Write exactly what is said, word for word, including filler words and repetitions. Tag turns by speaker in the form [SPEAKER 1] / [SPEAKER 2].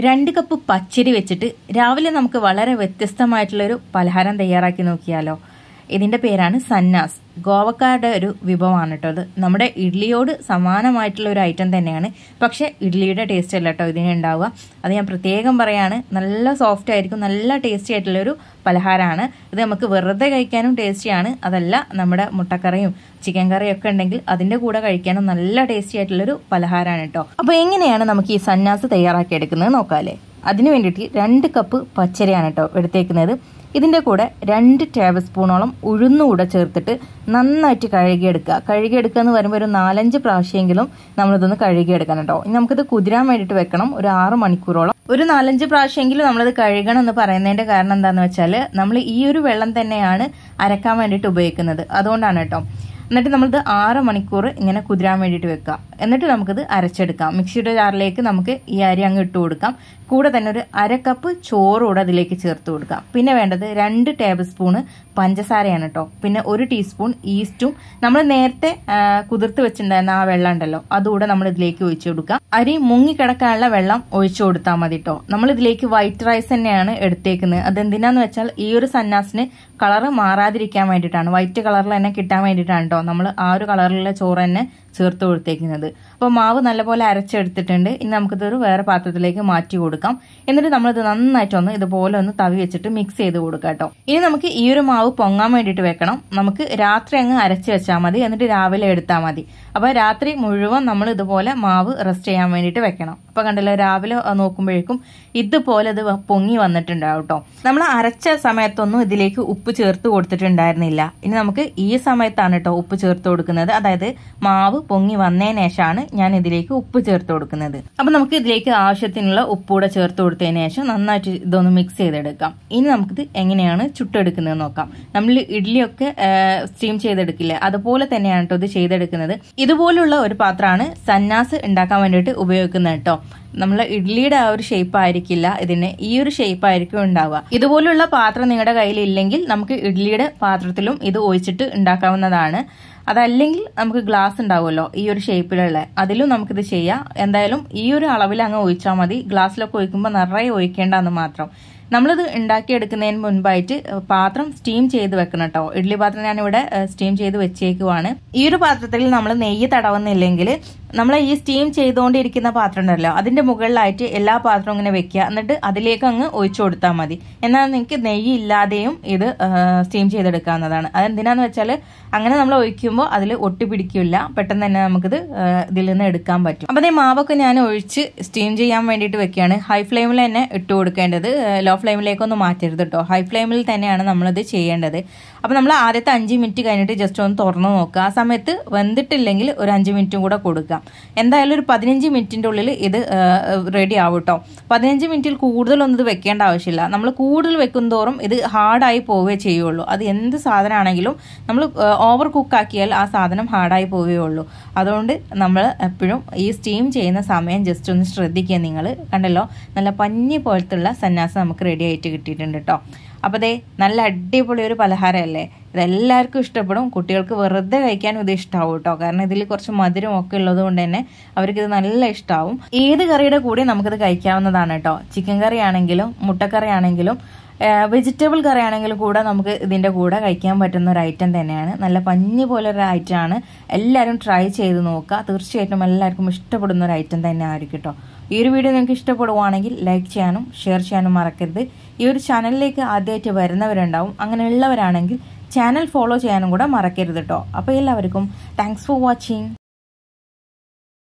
[SPEAKER 1] രണ്ട് കപ്പ് പച്ചരി വെച്ചിട്ട് രാവിലെ നമുക്ക് വളരെ വ്യത്യസ്തമായിട്ടുള്ളൊരു പലഹാരം തയ്യാറാക്കി നോക്കിയാലോ. ഇതിന്റെ പേരാണ് സന്നാസ്. ഗോവക്കാരുടെ ഒരു വിഭവമാണ് കേട്ടോ. അത് നമ്മുടെ ഇഡ്ലിയോട് സമാനമായിട്ടുള്ള ഒരു ഐറ്റം തന്നെയാണ്. പക്ഷെ ഇഡ്ലിയുടെ ടേസ്റ്റ് അല്ല കേട്ടോ ഇതിന് ഉണ്ടാവുക. അത് ഞാൻ പ്രത്യേകം പറയാണ്. നല്ല സോഫ്റ്റ് ആയിരിക്കും, നല്ല ടേസ്റ്റി ആയിട്ടുള്ളൊരു പലഹാരമാണ് ഇത്. നമുക്ക് വെറുതെ കഴിക്കാനും ടേസ്റ്റിയാണ്. അതല്ല നമ്മുടെ മുട്ടക്കറിയും ചിക്കൻ കറിയും ഒക്കെ ഉണ്ടെങ്കിൽ അതിന്റെ കൂടെ കഴിക്കാനും നല്ല ടേസ്റ്റി ആയിട്ടുള്ളൊരു പലഹാരമാണ് കേട്ടോ. അപ്പൊ എങ്ങനെയാണ് നമുക്ക് ഈ സന്നാസ് തയ്യാറാക്കി എടുക്കുന്നത് നോക്കാല്ലേ. അതിന് വേണ്ടിയിട്ട് രണ്ട് കപ്പ് പച്ചരിയാണ് കേട്ടോ എടുത്തേക്കുന്നത്. ഇതിന്റെ കൂടെ രണ്ട് ടേബിൾ സ്പൂണോളം ഉഴുന്നുകൂടെ ചേർത്തിട്ട് നന്നായിട്ട് കഴുകിയെടുക്കുക. കഴുകിയെടുക്കുക എന്ന് പറയുമ്പോൾ ഒരു നാലഞ്ച് പ്രാവശ്യമെങ്കിലും നമ്മളിതൊന്ന് കഴുകിയെടുക്കണം കേട്ടോ. ഇനി നമുക്കിത് കുതിരാൻ വേണ്ടിയിട്ട് വെക്കണം ഒരു ആറ് മണിക്കൂറോളം. ഒരു നാലഞ്ച് പ്രാവശ്യമെങ്കിലും നമ്മളത് കഴുകണം എന്ന് പറയുന്നതിന്റെ കാരണം എന്താണെന്ന് വെച്ചാൽ നമ്മൾ ഈ ഒരു വെള്ളം തന്നെയാണ് അരക്കാൻ വേണ്ടിയിട്ട് ഉപയോഗിക്കുന്നത്. അതുകൊണ്ടാണ് കേട്ടോ. എന്നിട്ട് നമ്മളിത് ആറ് മണിക്കൂർ ഇങ്ങനെ കുതിരാൻ വേണ്ടിയിട്ട് വെക്കുക. എന്നിട്ട് നമുക്കിത് അരച്ചെടുക്കാം. മിക്സിയുടെ ജാറിലേക്ക് നമുക്ക് ഈ അരി അങ്ങ് ഇട്ട് കൊടുക്കാം. കൂടെ തന്നെ ഒരു അര കപ്പ് ചോറ് കൂടെ അതിലേക്ക് ചേർത്ത് കൊടുക്കാം. പിന്നെ വേണ്ടത് രണ്ട് ടേബിൾ സ്പൂണ് പഞ്ചസാരയാണ് കേട്ടോ. പിന്നെ ഒരു ടീസ്പൂൺ ഈസ്റ്റും നമ്മൾ നേരത്തെ കുതിർത്ത് വെച്ചിട്ടുണ്ടായിരുന്ന ആ വെള്ളം ഉണ്ടല്ലോ അതുകൂടെ നമ്മൾ ഇതിലേക്ക് ഒഴിച്ചു കൊടുക്കാം. അരി മുങ്ങിക്കിടക്കാനുള്ള വെള്ളം ഒഴിച്ചു കൊടുത്താൽ മതി കേട്ടോ. നമ്മൾ ഇതിലേക്ക് വൈറ്റ് റൈസ് തന്നെയാണ് എടുത്തേക്കുന്നത്. അതെന്തിനാന്ന് വെച്ചാൽ ഈ ഒരു സന്നാസിന് കളറ് മാറാതിരിക്കാൻ വേണ്ടിയിട്ടാണ്, വൈറ്റ് കളറിൽ തന്നെ കിട്ടാൻ വേണ്ടിയിട്ടാണ് കേട്ടോ നമ്മൾ ആ ഒരു കളറിലുള്ള ചോറ് തന്നെ ചേർത്ത് കൊടുത്തേക്കുന്നത്. അപ്പോൾ മാവ് നല്ലപോലെ അരച്ചെടുത്തിട്ടുണ്ട്. ഇനി നമുക്കിതൊരു വേറെ പാത്രത്തിലേക്ക് മാറ്റി കൊടുക്കാം. എന്നിട്ട് നമ്മളിത് നന്നായിട്ടൊന്ന് ഇതുപോലെ ഒന്ന് തവി വെച്ചിട്ട് മിക്സ് ചെയ്ത് കൊടുക്കാം കേട്ടോ. ഇനി നമുക്ക് ഈ ഒരു മാവ് പൊങ്ങാൻ വേണ്ടിയിട്ട് വെക്കണം. നമുക്ക് രാത്രി അങ്ങ് അരച്ച് വെച്ചാൽ മതി, എന്നിട്ട് രാവിലെ എടുത്താൽ മതി. അപ്പൊ രാത്രി മുഴുവൻ നമ്മൾ ഇതുപോലെ മാവ് റെസ്റ്റ് ചെയ്യാൻ വേണ്ടിയിട്ട് വെക്കണം. അപ്പൊ കണ്ടല്ലോ, രാവിലെ നോക്കുമ്പോഴേക്കും ഇതുപോലെ ഇത് പൊങ്ങി വന്നിട്ടുണ്ടാവും കേട്ടോ. നമ്മൾ അരച്ച സമയത്തൊന്നും ഇതിലേക്ക് ഉപ്പ് ചേർത്ത് കൊടുത്തിട്ടുണ്ടായിരുന്നില്ല. ഇനി നമുക്ക് ഈ സമയത്താണ് കേട്ടോ ഉപ്പ് ചേർത്ത് കൊടുക്കുന്നത്. അതായത് മാവ് പൊങ്ങി വന്നതിന് ശേഷമാണ് ഞാൻ ഇതിലേക്ക് ഉപ്പ് ചേർത്ത് കൊടുക്കുന്നത്. അപ്പൊ നമുക്ക് ഇതിലേക്ക് ആവശ്യത്തിനുള്ള ഉപ്പൂടെ ചേർത്ത് കൊടുത്തതിന് ശേഷം നന്നായിട്ട് ഇതൊന്ന് മിക്സ് ചെയ്തെടുക്കാം. ഇനി നമുക്കിത് എങ്ങനെയാണ് ചുട്ടെടുക്കുന്നത് നോക്കാം. നമ്മൾ ഇഡ്ഡലിയൊക്കെ സ്റ്റീം ചെയ്തെടുക്കില്ലേ, അതുപോലെ തന്നെയാണ് കേട്ടോ ഇത് ചെയ്തെടുക്കുന്നത്. ഇതുപോലുള്ള ഒരു പാത്രമാണ് സന്നാസ് ഉണ്ടാക്കാൻ വേണ്ടിയിട്ട് ഉപയോഗിക്കുന്നത് കേട്ടോ. നമ്മളെ ഇഡ്ലിയുടെ ആ ഒരു ഷേപ്പ് ആയിരിക്കില്ല ഇതിന്, ഈ ഒരു ഷേപ്പ് ആയിരിക്കും ഉണ്ടാവുക. ഇതുപോലുള്ള പാത്രം നിങ്ങളുടെ കയ്യിൽ ഇല്ലെങ്കിൽ നമുക്ക് ഇഡ്ലിയുടെ പാത്രത്തിലും ഇത് ഒഴിച്ചിട്ട് ഉണ്ടാക്കാവുന്നതാണ്. അതല്ലെങ്കിൽ നമുക്ക് ഗ്ലാസ് ഉണ്ടാവുമല്ലോ ഈ ഒരു ഷേപ്പിലുള്ള, അതിലും നമുക്കിത് ചെയ്യാം. എന്തായാലും ഈ ഒരു അളവിൽ അങ്ങ് ഒഴിച്ചാൽ മതി. ഗ്ലാസ്സിലൊക്കെ ഒഴിക്കുമ്പോൾ നിറയെ ഒഴിക്കേണ്ടെന്ന് മാത്രം. നമ്മളിത് ഉണ്ടാക്കിയെടുക്കുന്നതിന് മുൻപായിട്ട് പാത്രം സ്റ്റീം ചെയ്ത് വെക്കണം കേട്ടോ. ഇഡ്ഡലി പാത്രം ഞാനിവിടെ സ്റ്റീം ചെയ്ത് വെച്ചേക്കുവാണ്. ഈ ഒരു പാത്രത്തിൽ നമ്മൾ നെയ്യ് തടവുന്നില്ലെങ്കിൽ നമ്മൾ ഈ സ്റ്റീം ചെയ്തുകൊണ്ടിരിക്കുന്ന പാത്രം ഉണ്ടല്ലോ അതിന്റെ മുകളിലായിട്ട് എല്ലാ പാത്രവും ഇങ്ങനെ വെക്കുക. എന്നിട്ട് അതിലേക്ക് അങ്ങ് ഒഴിച്ചു കൊടുത്താൽ മതി. എന്നാൽ നിങ്ങൾക്ക് നെയ്യ് ഇല്ലാതെയും ഇത് സ്റ്റീം ചെയ്തെടുക്കാവുന്നതാണ്. അതെന്തിനാന്ന് വെച്ചാൽ അങ്ങനെ നമ്മൾ ഒഴിക്കുമ്പോൾ അതിൽ ഒട്ടിപ്പിടിക്കില്ല, പെട്ടെന്ന് തന്നെ നമുക്കിത് ഇതിൽ നിന്ന് എടുക്കാൻ പറ്റും. അപ്പൊ അതേ മാവൊക്കെ ഞാൻ ഒഴിച്ച് സ്റ്റീം ചെയ്യാൻ വേണ്ടിയിട്ട് വെക്കുകയാണ്. ഹൈ ഫ്ലെയിമിൽ തന്നെ ഇട്ട് കൊടുക്കേണ്ടത്, ലോ ഫ്ലെയിമിലേക്കൊന്നും മാറ്റരുത് കേട്ടോ. ഹൈ ഫ്ലെയിമിൽ തന്നെയാണ് നമ്മളിത് ചെയ്യേണ്ടത്. അപ്പൊ നമ്മൾ ആദ്യത്തെ അഞ്ച് മിനിറ്റ് കഴിഞ്ഞിട്ട് ജസ്റ്റ് ഒന്ന് തുറന്നു നോക്കുക. ആ സമയത്ത് വെന്തിട്ടില്ലെങ്കിൽ ഒരു അഞ്ച് മിനിറ്റും കൂടെ കൊടുക്കാം. എന്തായാലും ഒരു പതിനഞ്ച് മിനിറ്റിന്റെ ഉള്ളിൽ ഇത് റെഡി ആവും കേട്ടോ. പതിനഞ്ച് മിനിറ്റിൽ കൂടുതലൊന്നും ഇത് വെക്കേണ്ട ആവശ്യമില്ല. നമ്മൾ കൂടുതൽ വെക്കും തോറും ഇത് ഹാർഡായി പോവുകയേ ചെയ്യുള്ളൂ. അത് എന്ത് സാധനമാണെങ്കിലും നമ്മൾ ഓവർ കുക്കാക്കിയാൽ ആ സാധനം ഹാർഡായി പോവുകയുള്ളൂ. അതുകൊണ്ട് നമ്മൾ എപ്പോഴും ഈ സ്റ്റീം ചെയ്യുന്ന സമയം ജസ്റ്റ് ഒന്ന് ശ്രദ്ധിക്കുക. നിങ്ങൾ കണ്ടല്ലോ, നല്ല പഞ്ഞി പോലത്തുള്ള സന്നാസ് നമുക്ക് റെഡി ആയിട്ട് കിട്ടിയിട്ടുണ്ട് കേട്ടോ. അപ്പോൾ ദേ നല്ല അടിപൊളി ഒരു പലഹാരമല്ലേ. ഇതെല്ലാവർക്കും ഇഷ്ടപ്പെടും. കുട്ടികൾക്ക് വെറുതെ കഴിക്കാനും ഇത് ഇഷ്ടമാവും കേട്ടോ. കാരണം ഇതിൽ കുറച്ച് മധുരം ഒക്കെ ഉള്ളത് കൊണ്ട് തന്നെ അവർക്കിത് നല്ല ഇഷ്ടമാവും. ഏത് കറിയുടെ കൂടെ നമുക്കിത് കഴിക്കാവുന്നതാണ് കേട്ടോ. ചിക്കൻ കറി ആണെങ്കിലും മുട്ടക്കറി ആണെങ്കിലും വെജിറ്റബിൾ കറി ആണെങ്കിലും കൂടെ നമുക്ക് ഇതിന്റെ കൂടെ കഴിക്കാൻ പറ്റുന്ന ഒരു ഐറ്റം തന്നെയാണ്. നല്ല പഞ്ഞി പോലെ ഒരു ഐറ്റം ആണ്. എല്ലാവരും ട്രൈ ചെയ്ത് നോക്കുക. തീർച്ചയായിട്ടും എല്ലാവർക്കും ഇഷ്ടപ്പെടുന്ന ഒരു ഐറ്റം തന്നെ ആയിരിക്കും കേട്ടോ. ഈ ഒരു വീഡിയോ നിങ്ങൾക്ക് ഇഷ്ടപ്പെടുവാണെങ്കിൽ ലൈക്ക് ചെയ്യാനും ഷെയർ ചെയ്യാനും മറക്കരുത്. ഈ ഒരു ചാനലിലേക്ക് ആദ്യമായിട്ട് വരുന്നവരുണ്ടാവും. അങ്ങനെയുള്ളവരാണെങ്കിൽ ചാനൽ ഫോളോ ചെയ്യാനും കൂടെ മറക്കരുത് കേട്ടോ. അപ്പോൾ എല്ലാവർക്കും താങ്ക്സ് ഫോർ വാച്ചിങ്.